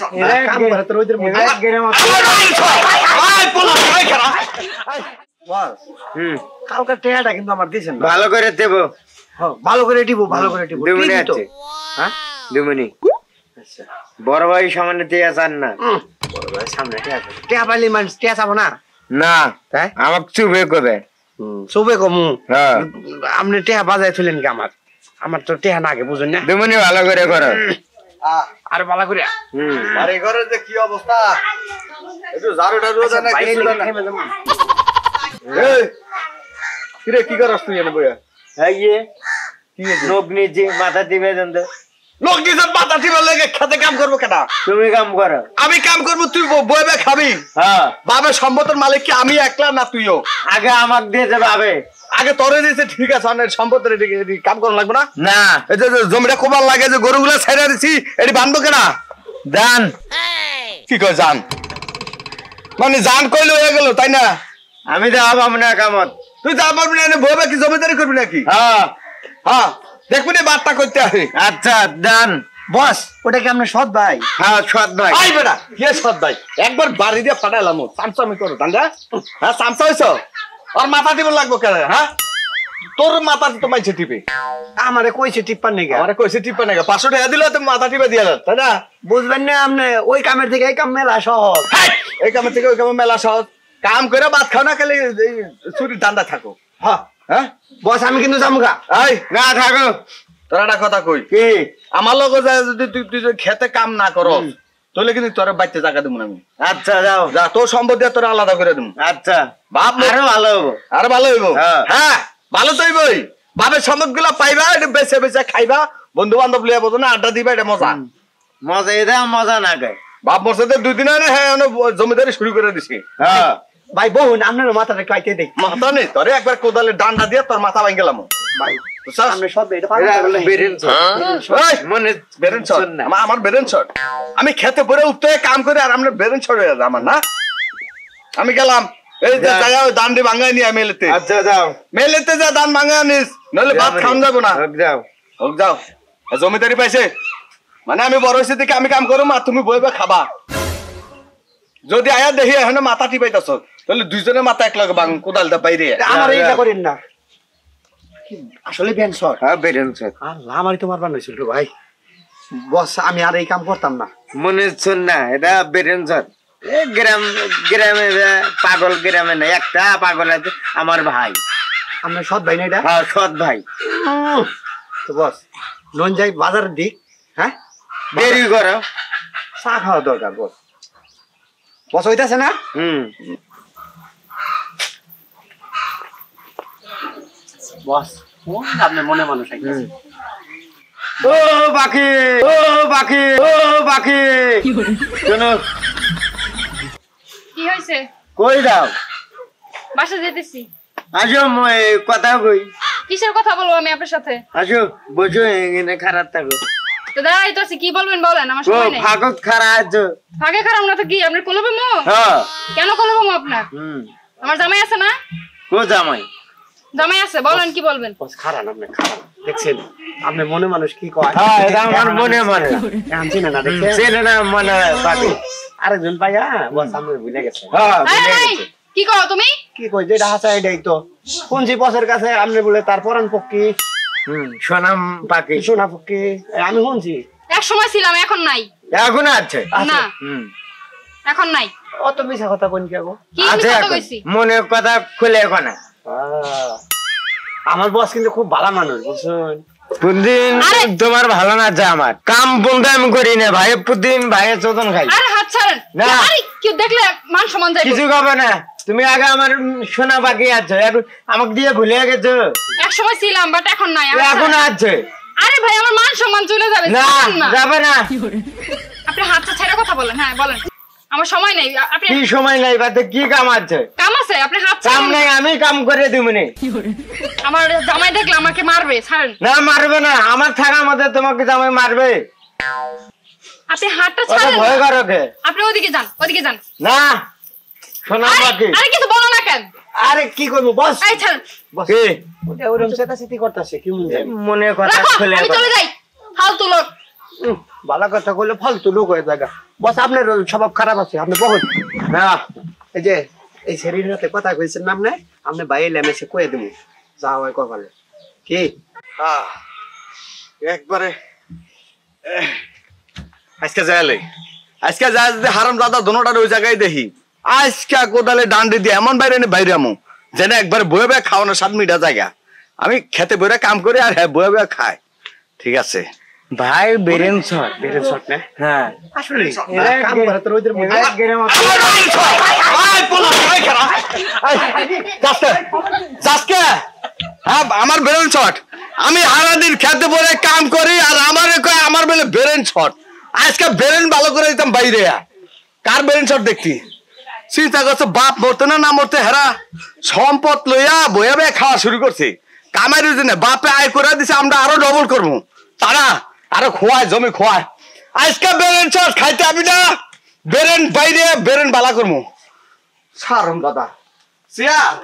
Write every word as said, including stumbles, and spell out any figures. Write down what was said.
কাম করে তোর ওইদের মধ্যে হুম কালকে টেয়াটা কিন্তু আমার দিছেন ভালো করে দেব হ্যাঁ ভালো করে দিব ভালো করে দিব দুমনি আছে হ্যাঁ দুমনি আচ্ছা বড় ভাই সামনে টিয়া চান না বড় ভাই সামনে টিয়া টিয়া পাইলে মানুষ টিয়া চাবো না না তাই আমাকে চুপে কবে চুপে কমু হ্যাঁ আপনি টিয়া বাজাই তুলেন কি আমার আমার তো টিয়া নাগে বুঝুন না দুমনি ভালো করে করো আর ভালো করে হুম আরে ঘরের যে কি অবস্থা একটু ঝাড়ুটা রোজ না কিছু না এই কিরে কি করছ তুই এনে বইয়া এই যে কি লোক নিচে মাথা দিবে দন্দ লোক দিছে মাথা টিপে লাগে খেতে কাম করব কেডা তুমি কাম করো আমি কাম করব তুই বইবে খাবি হ্যাঁ বাবার সম্পদের মালিক কি আমি একলা না তুইও আগে আমাক দিয়ে যাবে আবে আগে তোরে দিছে ঠিক আছে অনেক সম্পদের এটি কাম করা লাগবে না না এই যে জমিটা কোবার লাগে যে গরুগুলা ছেড়ে দিছি এটি বাঁধবো কেনা দান কি কয় জান মানে জান কইলে হয়ে গেল তাই না আমি দেওয়া পাবো না কামত তুই যা পারবি না বইবে কি জমিদারি করবি নাকি হ্যাঁ হ্যাঁ দেখবি না বার্তা করতে আসে আচ্ছা দান বস ওটা কি আপনার সৎ ভাই হ্যাঁ সৎ ভাই আই বেটা কে সৎ ভাই একবার বাড়ি দিয়ে ফাটাইলাম চামচামি করো তান্ডা হ্যাঁ চামচা হইছ আর মাথা দিব লাগবো কেন হ্যাঁ তোর মাথা তো মাইছে টিপে আমারে কইছে টিপ্পার নেই আমারে কইছে টিপে না পাঁচশো টাকা দিলে তো মাথা টিপে দিয়ে যান তাই না বুঝবেন না আপনি ওই কামের থেকে এই কাম মেলা সহজ এই কামের থেকে ওই কামে মেলা সহজ কাম করে ভাত খাও না খালি ছুটি ঠান্ডা থাকো হ্যাঁ হ্যাঁ বস আমি কিন্তু যামগা এই না থাকো তোর একটা কথা কই কি আমার লগে যায় যদি তুই তুই যদি খেতে কাম না করো তাহলে কিন্তু তোর বাড়িতে জায়গা দেবো না আমি আচ্ছা যাও যা তোর সম্পত্তি তোর আলাদা করে দেবো আচ্ছা বাপ আরো ভালো হবো আরো ভালো হইব হ্যাঁ। হ্যাঁ ভালো তো হইবই বাপের সম্পদ গুলা পাইবা এটা বেছে বেছে খাইবা বন্ধু বান্ধব লিয়া বলতো না আড্ডা দিবা এটা মজা মজা এটা মজা না গায় বাপ মরছে দুই দিন হয় না হ্যাঁ জমিদারি শুরু করে দিছি হ্যাঁ ভাই বহুন আপনার মাথাটা কাইতে দেখ মাথা নেই তোরে একবার কোদালে ডান্ডা দিয়ে তোর মাথা ভাঙ গেলাম ভাই বুঝছস? আপনি সৎ ভাই এটা পাগল এরা করলেন। বেরেন এই, মনে বেরেন শট না আমার আমার বেরেন শট আমি খেতে পরে উঠতে কাম করে আর আমরা বেরেন শট হয়ে যায় আমার না আমি গেলাম এই যে যা। জায়গা দান্ডি ভাঙাই নিয়ে মেলেতে আচ্ছা যাও মেলেতে যা দান ভাঙাই আনিস নইলে ভাত খাওয়া যাবো না হোক যাও হোক যাও আর জমিদারি পাইছে মানে আমি বড় হয়েছি দেখে আমি কাম করবো আর তুমি বইবে খাবা যদি আয়া দেখি এখন মাথা টিপাইতেছ তাহলে দুইজনের মাথা এক লগে ভাঙ কোদালটা বাইরে আমার যা, এইটা যা। করেন না কি আসলে ভ্যান শট হ্যাঁ বেরেন স্যার আল্লাহ আমারই তো মারবার নইছিল রে ভাই বস আমি আর এই কাম করতাম না মনে শুন না এটা বেরেন স্যার গ্রাম গ্রামে যে পাগল গ্রামে না একটা পাগল আছে আমার ভাই আপনার সৎ ভাই না এটা হ্যাঁ সৎ ভাই তো বস নন যাই বাজারের দিক হ্যাঁ দেরি করো চা খাওয়া দরকার বস বস হইতাছে না হুম বস আপনি মনে মানুষ ও বাকি ও বাকি ও বাকি শোনো কি হয়েছে কই দাও বাসা যেতেছি আসো মই কথা কই কিসের কথা বলবো আমি আপনার সাথে আসো বসো এখানে খারাপ থাকো তো দাঁড়াই তো আছি, কি বলবেন বলেন, আমার ও সময় নেই। ফাগত খারাপ আছো ফাঁকে খারাপ না তো কি আপনার কলবে মো হ্যাঁ কেন কলবে মো আপনার? হুম আমার জামাই আছে না? কো জামাই জামাই আছে, বলেন কি বলবেন। বস খারাপ আপনি খারাপ দেখছেন আপনি মনে মানুষ কি কয় হ্যাঁ এটা আমার মনে মনে এখন চিনে না দেখছেন ছেলে না মনে বাকি আরেকজন পাইয়া বস আপনি ভুলে গেছে হ্যাঁ এই, বুঝে এই, গেছে। কি করো তুমি? কি কই যেটা হাসা এটাই তো কোনজি বসের কাছে আপনি বলে তার পরান পক্ষী হুম সোনাম পাখি সোনা পক্ষী আমি শুনছি এক সময় ছিলাম, এখন নাই। এখন আছে না হুম এখন নাই। অত মিছা কথা কোন কি আগো কি আছে মিথ্যা এখন। কইছি? মনে কথা খুলে এখন আহ, আমার বস কিন্তু খুব ভালো মানুষ বুঝছেন প্রতিদিন আরে! তোমার ভালো না যা আমার কাম বন্ধ আমি করি না ভাই প্রতিদিন ভাইয়ের চোদন খাই আরে হাত ছাড়েন। না। আরে কেউ দেখলে মান সম্মান যাইবো। কিছু খাবে না তুমি আগে আমার সোনা বাকি আছে এখন আমাকে দিয়ে ভুলে গেছো এক সময় ছিলাম বাট এখন নাই। আমার এখন ছাড়েন। আছে আরে ভাই আমার মান সম্মান চলে যাবে, না ছাড়েন না। যাবে না আপনি হাতটা ছেড়ে কথা বলেন। হ্যাঁ বলেন, আমার সময় নেই। আপনি কি সময় নাই বাতে কি কাম আছে কাম আছে, আপনি হাত কাম ছাড়েন। নাই আমি কাম করে দিব নি আমার জামাই দেখলে আমাকে মারবে, ছাড়েন। না মারবে না আমার থাকা মধ্যে তোমাকে জামাই মারবে আপনি হাতটা ওটা ছাড়েন। ভয় করো কে আপনি ওদিকে যান, ওদিকে যান। না সোনা আরে বাকি আরে কিছু বলো না কেন? আরে কি করবো বস এই ছাড়েন, বস কি ওটা ওরকম চেতাচেতি করতেছে কি মনে যায় মনে কথা রাখো, খুলে আমি চলে যাই। ফালতু লোক। ভালো কথা কইলে ফালতু লোক হয়ে জায়গা বস আপনার স্বভাব খারাপ আছে আপনি বহুত না এই যে এই শরীর হাতে কথা কইছেন নাম নাই আপনি বাইরে লেমেছে কয়ে দেবো যা হয় কপালে কি আহ, একবারে এহ, আজকে যাইলে আজকে যাই যদি হারাম দাদা দোনোটার ওই জায়গায় দেখি আজকে কোদালে ডান্ডি দিয়ে এমন বাইরে নে বাইরে আমু যেন একবার বয়ে বয়ে খাওয়ানো সাত মিটা জায়গা আমি খেতে বইরে কাম করি আর হ্যাঁ বয়ে বয়ে খায় ঠিক আছে ভাই বেরেন স্যার বেরেন শট না হ্যাঁ আসলে এরা কাম করে তো ওইদের মধ্যে এবার গ্রাম আমার বেরেন শট! আয়, পোলা, আয়, খারা। আয়, যাসকে, যাসকে। হ্যাঁ, আমার বেরেন শট আমি সারাদিন খেতে পরে কাম করি আর আমার কয় আমার বেলে বেরেন শট আজকে বেরেন ভালো করে দিতাম বাইরে কার বেরেন শট দেখতি চিন্তা করছে বাপ মরতে না না মরতে হেরা সম্পদ লইয়া বইয়া বইয়া খাওয়া শুরু করছে কামাই রুজি না বাপে আয় করে দিছে আমরা আরো ডবল করবো তারা আরো খোয়ায় জমি খোয়ায় আজকে বেরেন শট খাইতে আমি না বেরেন বাইরে বেরেন বালা করবো সারম দাদা সিয়া